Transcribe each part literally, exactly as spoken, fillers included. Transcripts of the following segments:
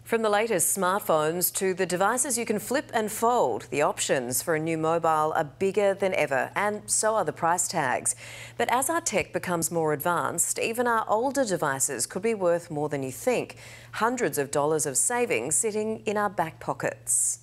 From the latest smartphones to the devices you can flip and fold, the options for a new mobile are bigger than ever, and so are the price tags. But as our tech becomes more advanced, even our older devices could be worth more than you think. Hundreds of dollars of savings sitting in our back pockets.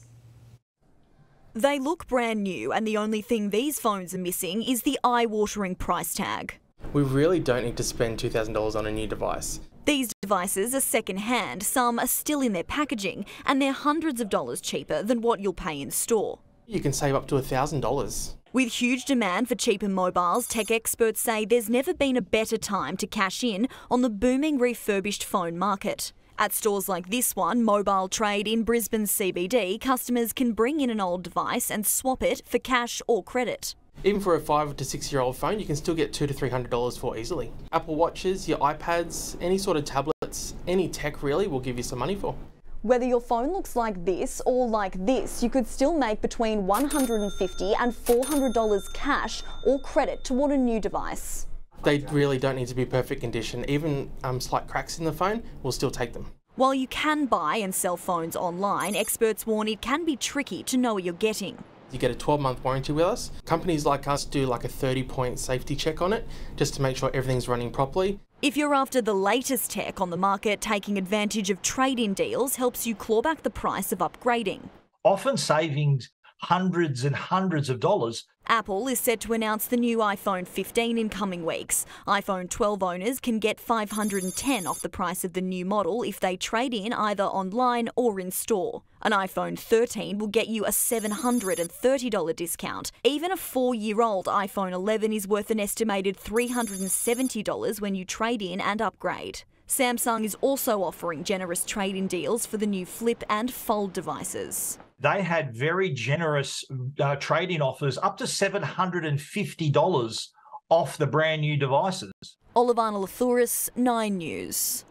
They look brand new, and the only thing these phones are missing is the eye-watering price tag. We really don't need to spend two thousand dollars on a new device. These devices are second-hand, some are still in their packaging, and they're hundreds of dollars cheaper than what you'll pay in store. You can save up to one thousand dollars. With huge demand for cheaper mobiles, tech experts say there's never been a better time to cash in on the booming refurbished phone market. At stores like this one, Mobile Trade in Brisbane's C B D, customers can bring in an old device and swap it for cash or credit. Even for a five to six year old phone, you can still get two to three hundred dollars for easily. Apple Watches, your iPads, any sort of tablets, any tech really will give you some money for. Whether your phone looks like this or like this, you could still make between one hundred fifty dollars and four hundred dollars cash or credit toward a new device. They really don't need to be perfect condition. Even um, slight cracks in the phone, we'll still take them. While you can buy and sell phones online, experts warn it can be tricky to know what you're getting. You get a twelve month warranty with us. Companies like us do like a thirty point safety check on it, just to make sure everything's running properly. If you're after the latest tech on the market, taking advantage of trade-in deals helps you claw back the price of upgrading. Often saving hundreds and hundreds of dollars. Apple is set to announce the new iPhone fifteen in coming weeks. iPhone twelve owners can get five hundred ten dollars off the price of the new model if they trade in either online or in store. An iPhone thirteen will get you a seven hundred thirty dollars discount. Even a four-year-old iPhone eleven is worth an estimated three hundred seventy dollars when you trade in and upgrade. Samsung is also offering generous trade-in deals for the new flip and fold devices. They had very generous uh, trade-in offers, up to seven hundred fifty dollars off the brand new devices. Olivana Lathouris, Nine News.